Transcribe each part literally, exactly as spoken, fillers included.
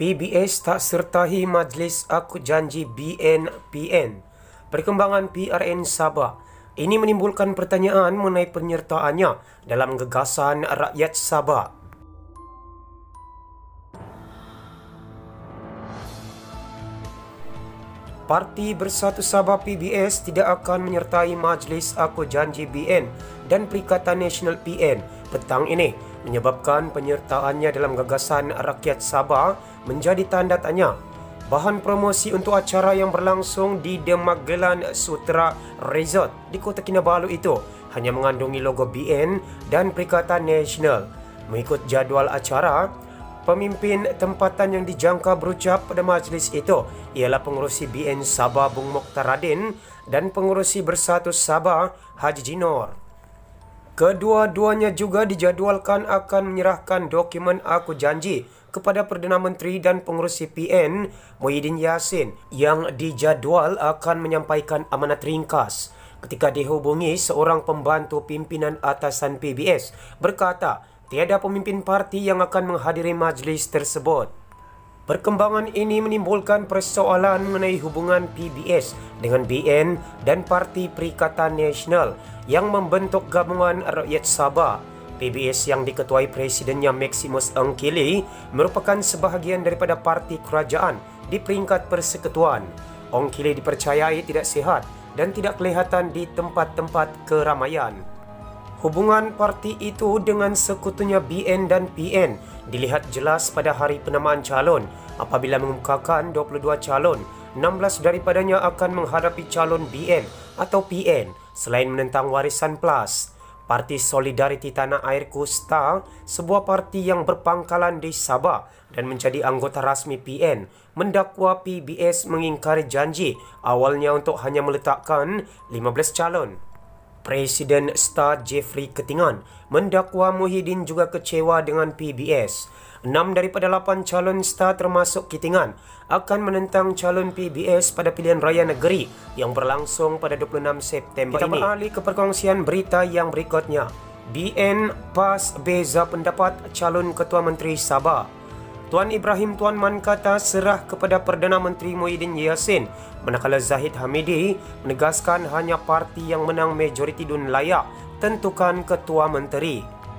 P B S tak sertahi Majlis Aku Janji B N P N. Perkembangan P R N Sabah. Ini menimbulkan pertanyaan mengenai penyertaannya dalam gagasan rakyat Sabah. Parti Bersatu Sabah P B S tidak akan menyertai Majlis Aku Janji B N dan Perikatan Nasional P N petang ini, menyebabkan penyertaannya dalam gagasan rakyat Sabah menjadi tanda tanya. Bahan promosi untuk acara yang berlangsung di The Magellan Sutra Resort di Kota Kinabalu itu hanya mengandungi logo B N dan Perikatan Nasional. Mengikut jadual acara, pemimpin tempatan yang dijangka berucap pada majlis itu ialah pengerusi B N Sabah Bung Mokhtaradin dan pengerusi Bersatu Sabah Haji Jinor. Kedua-duanya juga dijadualkan akan menyerahkan dokumen Aku Janji kepada Perdana Menteri dan pengerusi P N Muhyiddin Yassin yang dijadual akan menyampaikan amanat ringkas. Ketika dihubungi, seorang pembantu pimpinan atasan P B S berkata tiada pemimpin parti yang akan menghadiri majlis tersebut. Perkembangan ini menimbulkan persoalan mengenai hubungan P B S dengan B N dan Parti Perikatan Nasional yang membentuk Gabungan Rakyat Sabah. P B S yang diketuai presidennya Maximus Ongkili merupakan sebahagian daripada parti kerajaan di peringkat persekutuan. Ongkili dipercayai tidak sihat dan tidak kelihatan di tempat-tempat keramaian. Hubungan parti itu dengan sekutunya B N dan P N dilihat jelas pada hari penamaan calon. Apabila mengemukakan dua puluh dua calon, enam belas daripadanya akan menghadapi calon B N atau P N selain menentang Warisan Plus. Parti Solidariti Tanah Airku S T A, sebuah parti yang berpangkalan di Sabah dan menjadi anggota rasmi P N, mendakwa P B S mengingkari janji awalnya untuk hanya meletakkan lima belas calon. Presiden S T A Jeffrey Ketingan mendakwa Muhyiddin juga kecewa dengan P B S. Enam daripada lapan calon S T A termasuk Ketingan akan menentang calon P B S pada pilihan raya negeri yang berlangsung pada dua puluh enam September ini. Kita beralih ke perkongsian berita yang berikutnya. B N PAS beza pendapat calon Ketua Menteri Sabah. Tuan Ibrahim Tuan Man kata serah kepada Perdana Menteri Muhyiddin Yassin, manakala Zahid Hamidi menegaskan hanya parti yang menang majoriti dun layak tentukan Ketua Menteri.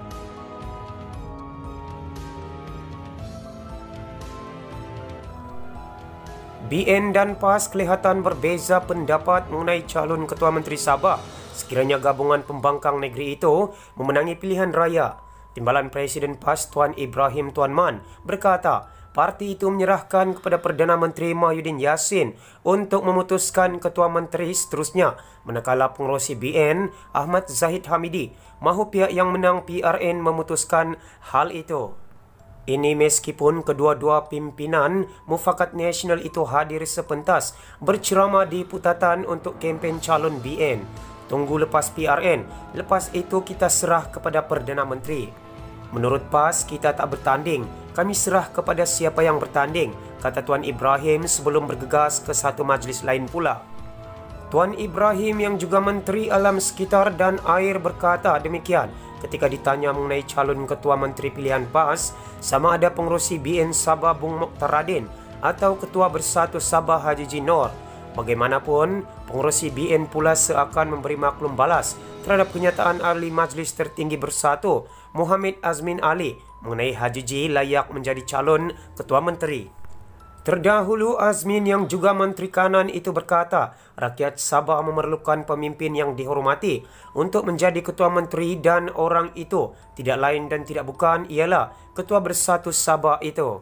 B N dan PAS kelihatan berbeza pendapat mengenai calon Ketua Menteri Sabah sekiranya gabungan pembangkang negeri itu memenangi pilihan raya. Timbalan Presiden PAS Tuan Ibrahim Tuan Man berkata parti itu menyerahkan kepada Perdana Menteri Muhyiddin Yassin untuk memutuskan Ketua Menteri seterusnya, manakala pengerusi B N Ahmad Zahid Hamidi mahu pihak yang menang P R N memutuskan hal itu. Ini meskipun kedua-dua pimpinan Mufakat Nasional itu hadir sepentas berceramah di Putatan untuk kempen calon B N. Tunggu lepas P R N, lepas itu kita serah kepada Perdana Menteri. Menurut PAS, kita tak bertanding, kami serah kepada siapa yang bertanding, kata Tuan Ibrahim sebelum bergegas ke satu majlis lain pula. Tuan Ibrahim yang juga Menteri Alam Sekitar dan Air berkata demikian ketika ditanya mengenai calon Ketua Menteri pilihan PAS, sama ada pengerusi B N Sabah Bung Mokhtaradin atau Ketua Bersatu Sabah Haji Jinor. Bagaimanapun, pengerusi B N pula seakan memberi maklum balas terhadap kenyataan ahli Majlis Tertinggi Bersatu Muhammad Azmin Ali mengenai Haji J layak menjadi calon Ketua Menteri. Terdahulu Azmin yang juga Menteri Kanan itu berkata rakyat Sabah memerlukan pemimpin yang dihormati untuk menjadi Ketua Menteri dan orang itu tidak lain dan tidak bukan ialah Ketua Bersatu Sabah itu.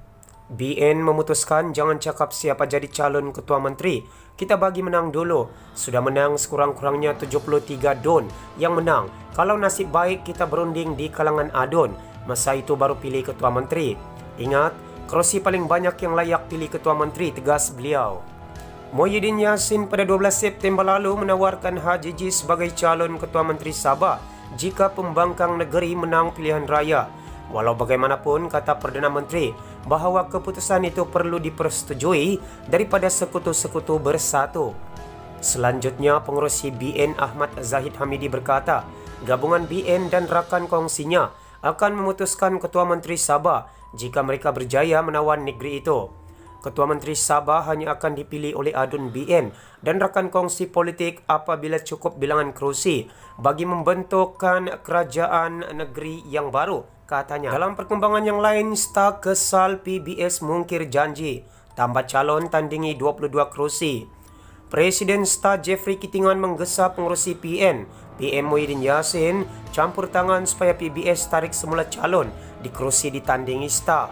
B N memutuskan jangan cakap siapa jadi calon Ketua Menteri. Kita bagi menang dulu. Sudah menang sekurang-kurangnya tujuh puluh tiga dun yang menang. Kalau nasib baik kita berunding di kalangan adun. Masa itu baru pilih Ketua Menteri. Ingat, kerusi paling banyak yang layak pilih Ketua Menteri, tegas beliau. Muhyiddin Yassin pada dua belas September lalu menawarkan Haji J sebagai calon Ketua Menteri Sabah jika pembangkang negeri menang pilihan raya. Walau bagaimanapun, kata Perdana Menteri, bahawa keputusan itu perlu dipersetujui daripada sekutu-sekutu bersatu. Selanjutnya, pengerusi B N Ahmad Zahid Hamidi berkata, gabungan B N dan rakan kongsinya akan memutuskan Ketua Menteri Sabah jika mereka berjaya menawan negeri itu. Ketua Menteri Sabah hanya akan dipilih oleh Adun B N dan rakan kongsi politik apabila cukup bilangan kerusi bagi membentukkan kerajaan negeri yang baru, katanya. Dalam perkembangan yang lain, staf kesal P B S mungkir janji tambah calon tandingi dua puluh dua kerusi. Presiden Staf Jeffrey Kitingan menggesa pengurusi P N, P M Muhyiddin Yassin campur tangan supaya P B S tarik semula calon di kerusi ditandingi staf.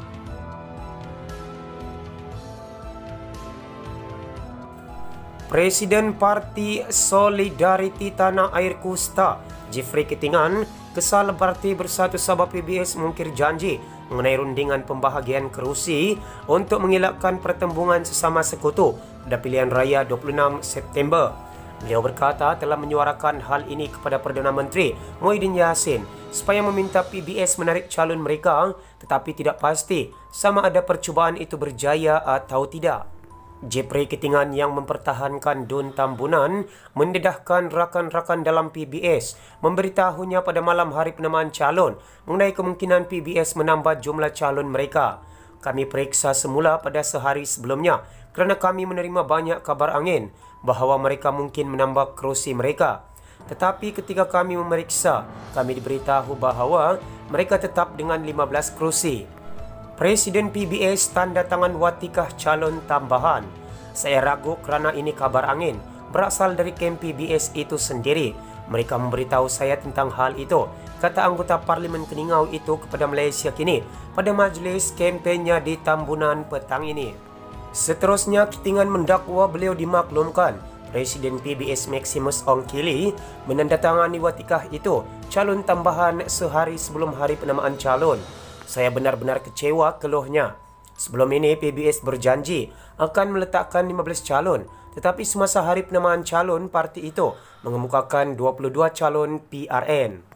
Presiden Parti Solidariti Tanah Air Kusta, Jeffrey Kitingan, kesal Parti Bersatu Sabah P B S mungkir janji mengenai rundingan pembahagian kerusi untuk mengelakkan pertembungan sesama sekutu pada pilihan raya dua puluh enam September. Beliau berkata telah menyuarakan hal ini kepada Perdana Menteri Muhyiddin Yassin supaya meminta P B S menarik calon mereka, tetapi tidak pasti sama ada percubaan itu berjaya atau tidak. Jeffrey Kitingan yang mempertahankan Dun Tambunan mendedahkan rakan-rakan dalam P B S memberitahunya pada malam hari penamaan calon mengenai kemungkinan P B S menambah jumlah calon mereka. Kami periksa semula pada sehari sebelumnya kerana kami menerima banyak kabar angin bahawa mereka mungkin menambah kerusi mereka. Tetapi ketika kami memeriksa, kami diberitahu bahawa mereka tetap dengan lima belas kerusi. Presiden P B S tanda tangan watikah calon tambahan. Saya ragu kerana ini kabar angin berasal dari kem P B S itu sendiri. Mereka memberitahu saya tentang hal itu, kata anggota Parlimen Keningau itu kepada Malaysia Kini pada majlis kempennya di Tambunan petang ini. Seterusnya, Kitingan mendakwa beliau dimaklumkan Presiden P B S Maximus Ong Kili menandatangani watikah itu calon tambahan sehari sebelum hari penamaan calon. Saya benar-benar kecewa, keluhnya. Sebelum ini P B S berjanji akan meletakkan lima belas calon, tetapi semasa hari penamaan calon parti itu mengemukakan dua puluh dua calon P R N.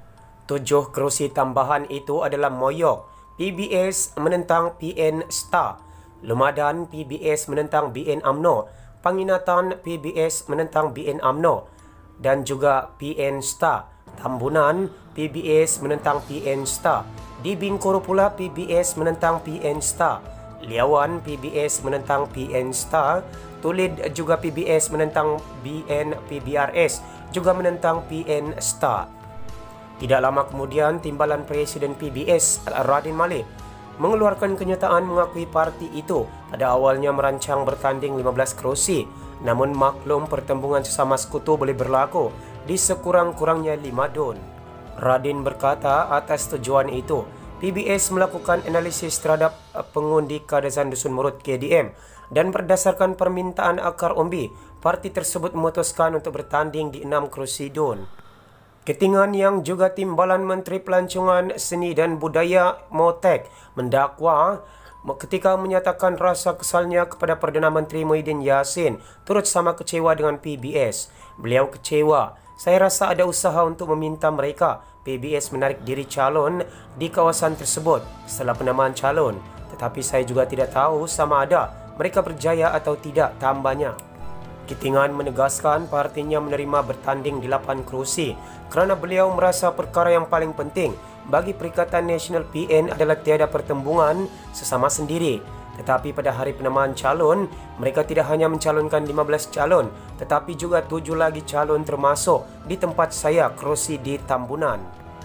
Tujuh kerusi tambahan itu adalah Moyok, P B S menentang P N Star, Lumadan P B S menentang B N UMNO, Panginatan P B S menentang B N UMNO dan juga P N Star. Tambunan P B S menentang P N Star. Di Bingkoro pula P B S menentang P N Star. Liawan P B S menentang P N Star. Tulid juga P B S menentang B N P B R S juga menentang P N Star. Tidak lama kemudian, Timbalan Presiden P B S Radin Malik mengeluarkan kenyataan mengakui parti itu pada awalnya merancang bertanding lima belas kerusi, namun maklum pertembungan sesama sekutu boleh berlaku di sekurang-kurangnya lima dun. Radin berkata atas tujuan itu, P B S melakukan analisis terhadap pengundi Kadazan Dusun Murut K D M dan berdasarkan permintaan akar umbi, parti tersebut memutuskan untuk bertanding di enam kerusi dun. Kitingan yang juga Timbalan Menteri Pelancongan Seni dan Budaya Motek mendakwa ketika menyatakan rasa kesalnya kepada Perdana Menteri Muhyiddin Yassin turut sama kecewa dengan P B S. Beliau kecewa. Saya rasa ada usaha untuk meminta mereka P B S menarik diri calon di kawasan tersebut setelah penamaan calon. Tetapi saya juga tidak tahu sama ada mereka berjaya atau tidak, tambahnya. Kitingan menegaskan partinya menerima bertanding di lapan kerusi kerana beliau merasa perkara yang paling penting bagi Perikatan Nasional P N adalah tiada pertembungan sesama sendiri. Tetapi pada hari penamaan calon, mereka tidak hanya mencalonkan lima belas calon, tetapi juga tujuh lagi calon termasuk di tempat saya, kerusi di Tambunan.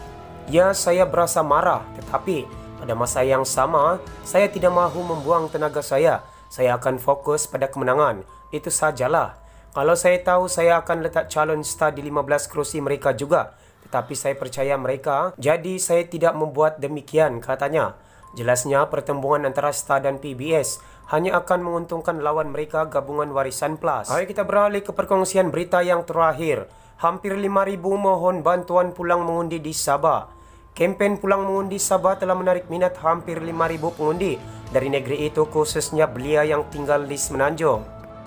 Ya, saya berasa marah, tetapi pada masa yang sama, saya tidak mahu membuang tenaga saya. Saya akan fokus pada kemenangan. Itu sajalah. Kalau saya tahu saya akan letak calon star di lima belas kerusi mereka juga, tetapi saya percaya mereka, jadi saya tidak membuat demikian, katanya. Jelasnya pertembungan antara Star dan P B S hanya akan menguntungkan lawan mereka gabungan Warisan Plus. Ayo kita beralih ke perkongsian berita yang terakhir. Hampir lima ribu mohon bantuan pulang mengundi di Sabah. Kempen pulang mengundi Sabah telah menarik minat hampir lima ribu pengundi dari negeri itu, khususnya belia yang tinggal di Semenanjung.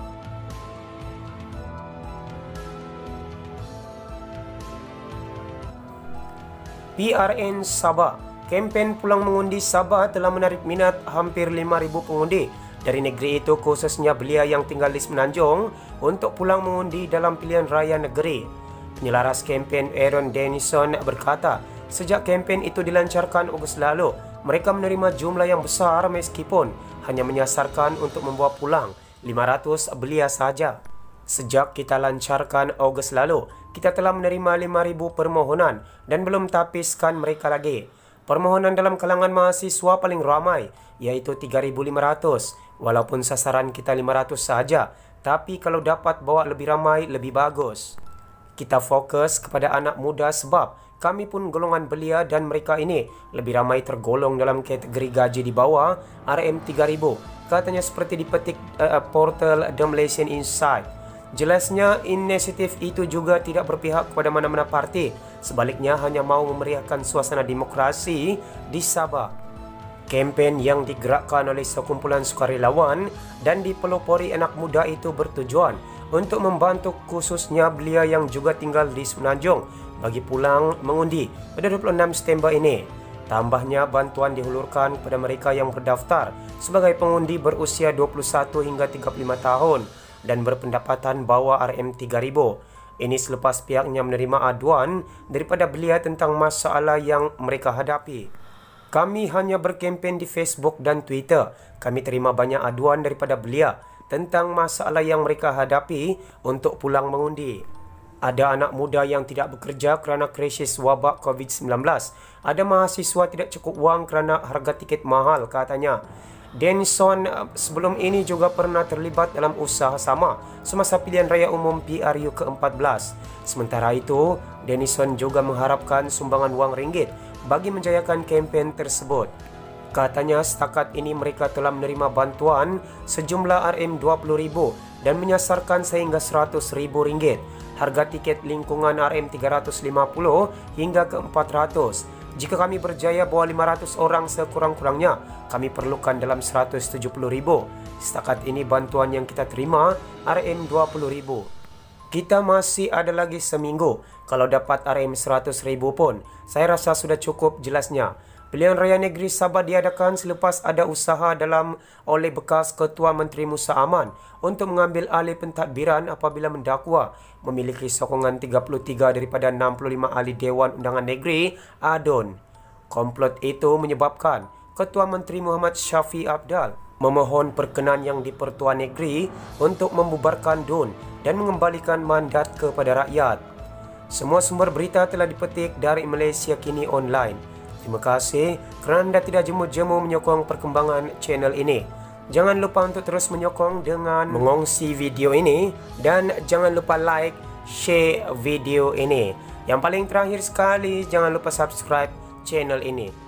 P R N Sabah. Kempen pulang mengundi Sabah telah menarik minat hampir lima ribu pengundi dari negeri itu, khususnya belia yang tinggal di Semenanjung untuk pulang mengundi dalam pilihan raya negeri. Penyelaras kempen Aaron Denison berkata, sejak kempen itu dilancarkan Ogos lalu, mereka menerima jumlah yang besar meskipun hanya menyasarkan untuk membawa pulang lima ratus belia saja. Sejak kita lancarkan Ogos lalu, kita telah menerima lima ribu permohonan dan belum tapiskan mereka lagi. Permohonan dalam kalangan mahasiswa paling ramai, iaitu tiga ribu lima ratus. Walaupun sasaran kita lima ratus saja, tapi kalau dapat bawa lebih ramai, lebih bagus. Kita fokus kepada anak muda sebab kami pun golongan belia dan mereka ini lebih ramai tergolong dalam kategori gaji di bawah R M tiga ribu. Katanya seperti dipetik uh, portal The Malaysian Insight. Jelasnya inisiatif itu juga tidak berpihak kepada mana-mana parti. Sebaliknya hanya mau memeriahkan suasana demokrasi di Sabah. Kempen yang digerakkan oleh sekumpulan sukarelawan dan dipelopori anak muda itu bertujuan untuk membantu khususnya belia yang juga tinggal di Semenanjung bagi pulang mengundi pada dua puluh enam September ini. Tambahnya bantuan dihulurkan kepada mereka yang berdaftar sebagai pengundi berusia dua puluh satu hingga tiga puluh lima tahun dan berpendapatan bawah R M tiga ribu. Ini selepas pihaknya menerima aduan daripada belia tentang masalah yang mereka hadapi. Kami hanya berkempen di Facebook dan Twitter. Kami terima banyak aduan daripada belia tentang masalah yang mereka hadapi untuk pulang mengundi. Ada anak muda yang tidak bekerja kerana krisis wabak COVID sembilan belas. Ada mahasiswa tidak cukup wang kerana harga tiket mahal katanya. Denison sebelum ini juga pernah terlibat dalam usaha sama semasa pilihan raya umum P R U ke empat belas. Sementara itu, Denison juga mengharapkan sumbangan wang ringgit bagi menjayakan kempen tersebut. Katanya setakat ini mereka telah menerima bantuan sejumlah R M dua puluh ribu dan menyasarkan sehingga seratus ribu ringgit. Harga tiket lingkungan R M tiga ratus lima puluh hingga ke empat ratus. Jika kami berjaya bawa lima ratus orang sekurang-kurangnya, kami perlukan dalam seratus tujuh puluh ribu. Setakat ini bantuan yang kita terima R M dua puluh ribu. Kita masih ada lagi seminggu. Kalau dapat R M seratus ribu pun, saya rasa sudah cukup jelasnya. Pilihan Raya Negeri Sabah diadakan selepas ada usaha dalam oleh bekas Ketua Menteri Musa Aman untuk mengambil alih pentadbiran apabila mendakwa memiliki sokongan tiga puluh tiga daripada enam puluh lima ahli Dewan Undangan Negeri A D U N. Komplot itu menyebabkan Ketua Menteri Muhammad Syafi Abdal memohon perkenan yang di-Pertuan Negeri untuk membubarkan D U N dan mengembalikan mandat kepada rakyat. Semua sumber berita telah dipetik dari Malaysia Kini Online. Terima kasih kerana anda tidak jemu-jemu menyokong perkembangan channel ini. Jangan lupa untuk terus menyokong dengan mengongsi video ini dan jangan lupa like, share video ini. Yang paling terakhir sekali, jangan lupa subscribe channel ini.